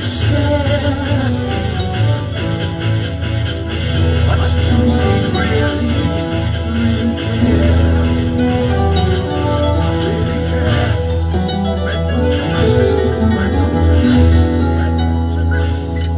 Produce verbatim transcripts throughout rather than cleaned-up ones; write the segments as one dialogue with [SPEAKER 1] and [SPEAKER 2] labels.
[SPEAKER 1] scared. But do we really, really care? Really care? Right now tonight, right now tonight, right now tonight.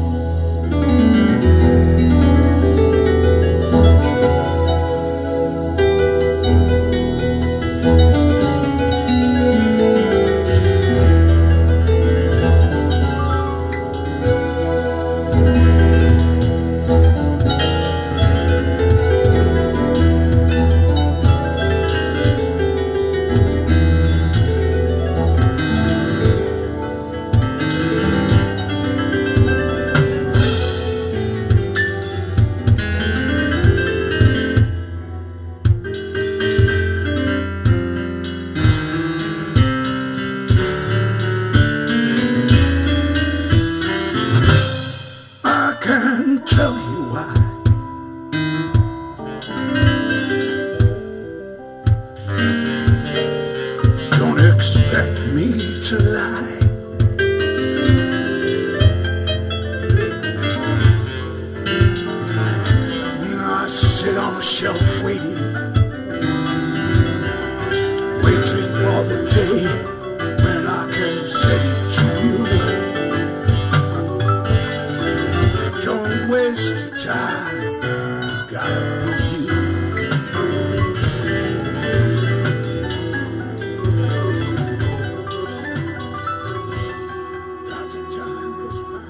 [SPEAKER 1] Tell you why. Don't expect me to lie. I sit on the shelf waiting, waiting for the day when I can say to you, don't waste your time, you gotta be you. Lots of time goes by.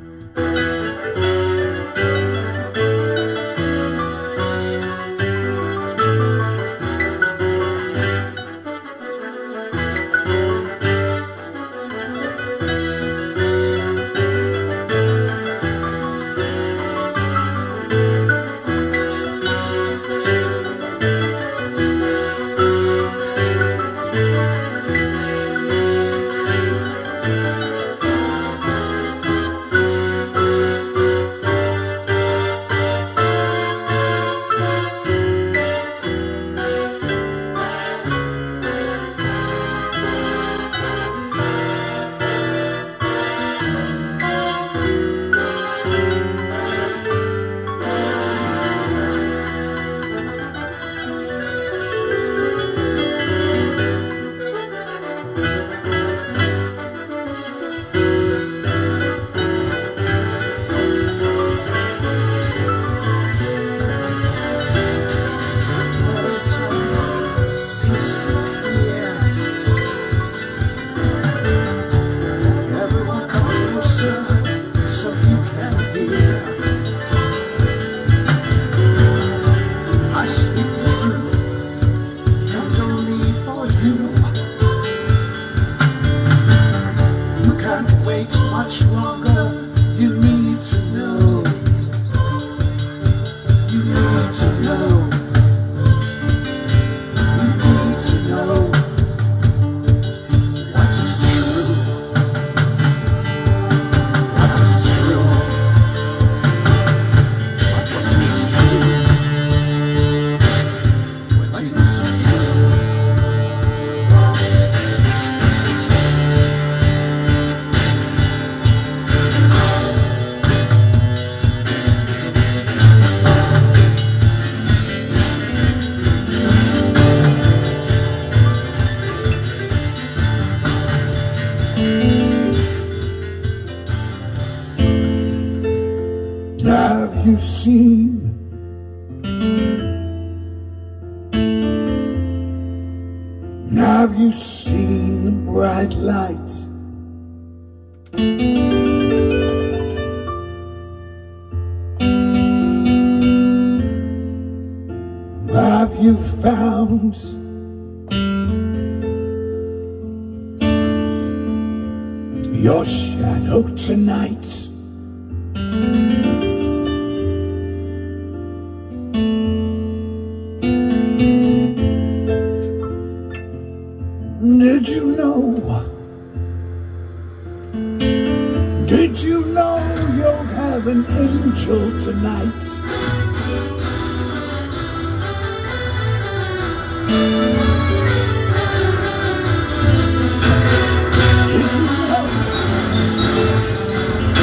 [SPEAKER 1] Much longer, you need to know, you need to know, you need to know what is true, what is true, what is true, what is true. Have you seen Have you seen the bright light? Have you found your shadow tonight? Did you know? Did you know you'll have an angel tonight? Did you know?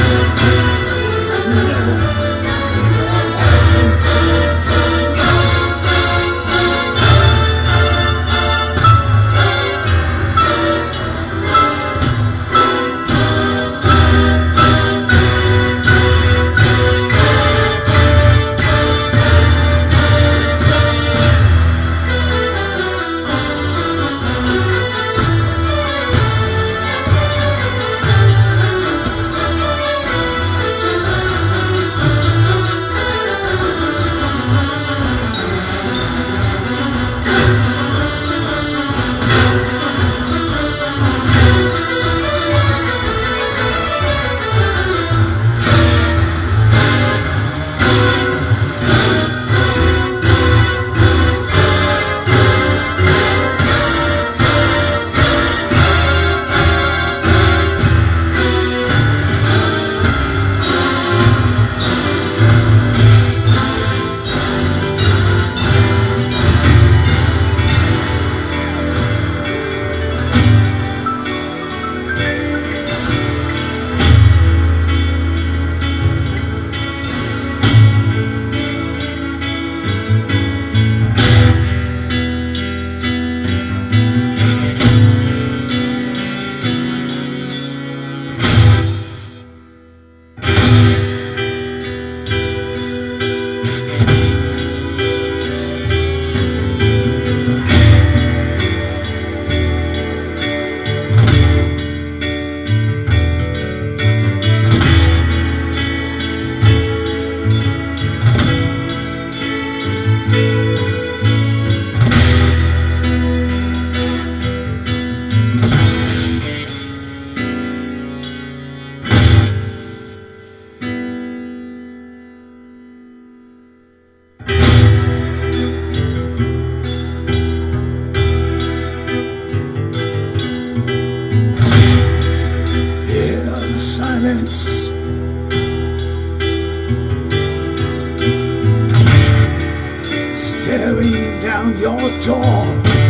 [SPEAKER 1] your door.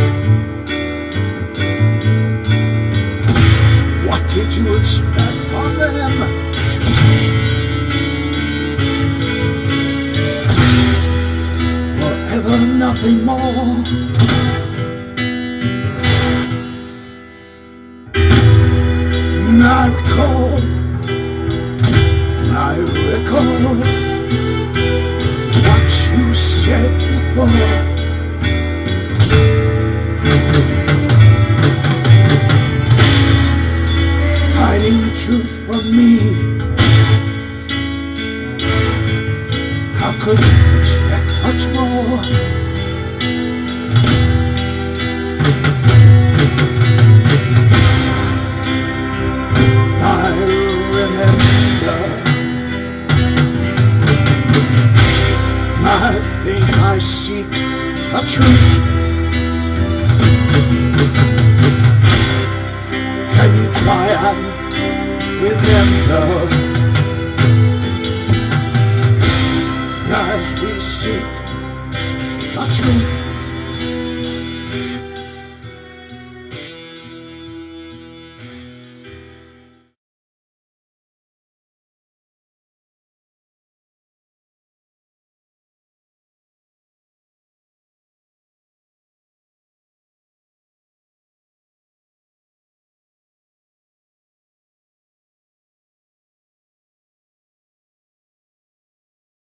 [SPEAKER 1] What did you expect from them? Forever nothing more. I recall, I recall what you said before. Hiding the truth from me. How could you expect much more? I think I seek a truth. Can you try and remember as we seek a truth?